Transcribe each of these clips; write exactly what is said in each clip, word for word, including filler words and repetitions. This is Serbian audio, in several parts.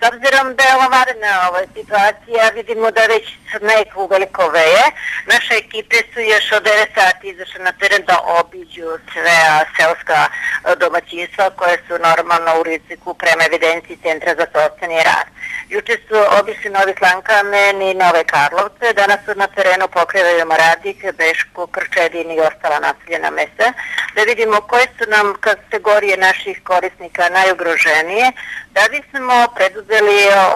S obzirom da je ova vanredna ova situacija, vidimo da već sneg uveliko veje. Naše ekipe su još od devet sati izašle na teren da obiđu sve seoska domaćinstva koje su normalno u riziku prema evidenciji Centra za socijalni rad. Juče su obišli Novi Slankamen i Nove Karlovce, danas su na terenu pokrivaju Maradik, Bešku, Krčedin i ostala naseljena mesta, da vidimo koje su nam kategorije naših korisnika najugroženije, da bismo preduzeli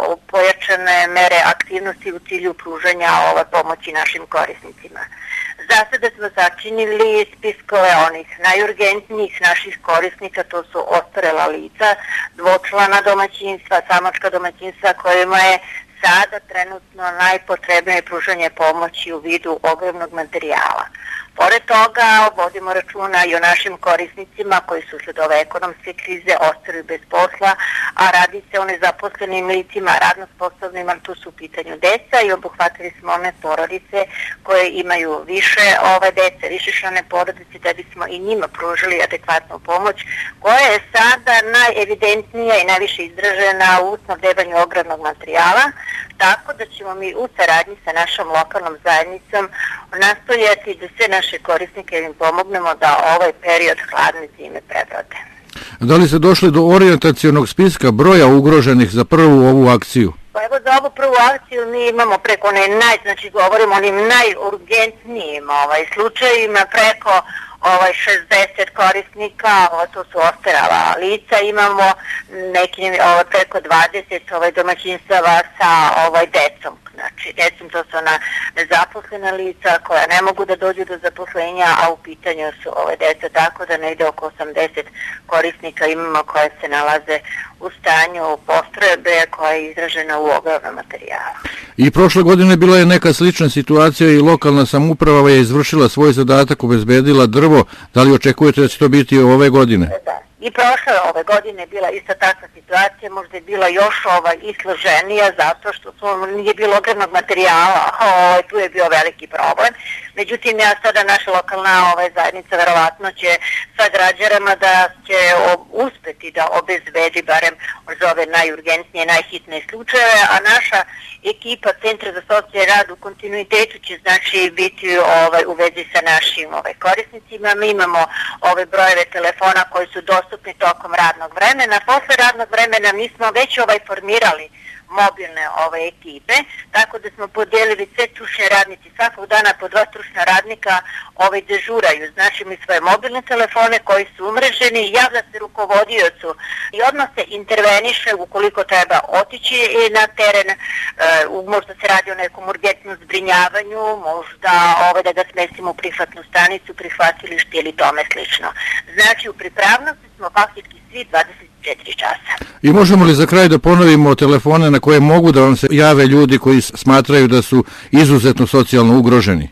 pojačane mere aktivnosti u cilju pružanja ove pomoći našim korisnicima. Za sada smo sačinili spiskove onih najurgentnijih naših korisnika, to su ostarela lica, dvočlana domaćinstva, samačka domaćinstva kojima je sada trenutno najpotrebnije pružanje pomoći u vidu ogromnog materijala. Pored toga vodimo računa i o našim korisnicima koji su usled ove ekonomske krize ostali bez posla, a radi se o nezaposlenim licima, radno sposobnim, ali tu su u pitanju deca i obuhvatili smo one porodice koje imaju više ove dece, višečlane porodice, da bismo i njima pružili adekvatnu pomoć koja je sada najevidentnija i najviše izražena u snabdevanju ogromnog materijala, tako da ćemo mi u saradnji sa našom lokalnom zajednicom nastojati da sve naše korisnike im pomognemo da ovaj period hladne zime prebrode. Da li ste došli do orijentacionog spiska broja ugroženih za prvu ovu akciju? Pa evo za ovu prvu akciju mi imamo preko one naj, znači govorimo o onim najurgentnijim ovaj, slučajima, preko ovaj, šezdeset korisnika, ovo, to su ostarala lica, imamo neki ovaj, preko dvadeset ovaj, domaćinstava sa ovaj, decom. Znači, decom to su ona nezaposlena lica koja ne mogu da dođu do zaposlenja, a u pitanju su ove deca, tako da negde oko osamdeset korisnika imamo koje se nalaze u stanju postrojbe koja je izražena u ogromnom materijalu. I prošle godine bila je neka slična situacija i lokalna samouprava je izvršila svoj zadatak, obezbedila drvo. Da li očekujete da će to biti ove godine? Da. I prošle ove godine je bila ista takva situacija, možda je bila još ovaj, i složenija zato što smo, nije bilo ogromnog materijala, ovaj, tu je bio veliki problem. Međutim, ja sada naša lokalna ovaj, zajednica verovatno će sa građanima da će uspeti da obezbedi barem za ove najurgentnije, najhitnije slučajeve, a naša ekipa Centra za socijalni rad u kontinuitetu će znači biti ovaj, u vezi sa našim ovaj, korisnicima. Mi imamo ove brojeve telefona koji su dostupni tokom radnog vremena. Posle radnog vremena mi smo već ovaj, formirali mobilne ove ekipe, tako da smo podijelili sve stručne radnici, svakog dana po dva stručna radnika ovaj, dežuraju, znači mi svoje mobilne telefone koji su umreženi, javlja se rukovodiocu i odmah se interveniše ukoliko treba otići na teren, e, možda se radi o nekom urgentnom zbrinjavanju, možda ovaj, da ga smestimo u prihvatnu stanicu, prihvatilište ili tome slično. Znači u pripravnosti smo faktički svi dvadeset četiri časa. I možemo li za kraj da ponovimo telefone na koje mogu da vam se jave ljudi koji smatraju da su izuzetno socijalno ugroženi?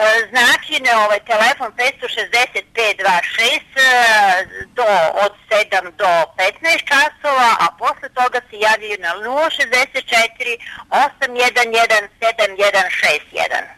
Znači, na ovaj telefon petsto šezdeset pet dvadeset šest do, od sedam do petnaest časova, a posle toga se javljaju na nula šezdeset četiri osam jedan jedan sedam jedan šest jedan.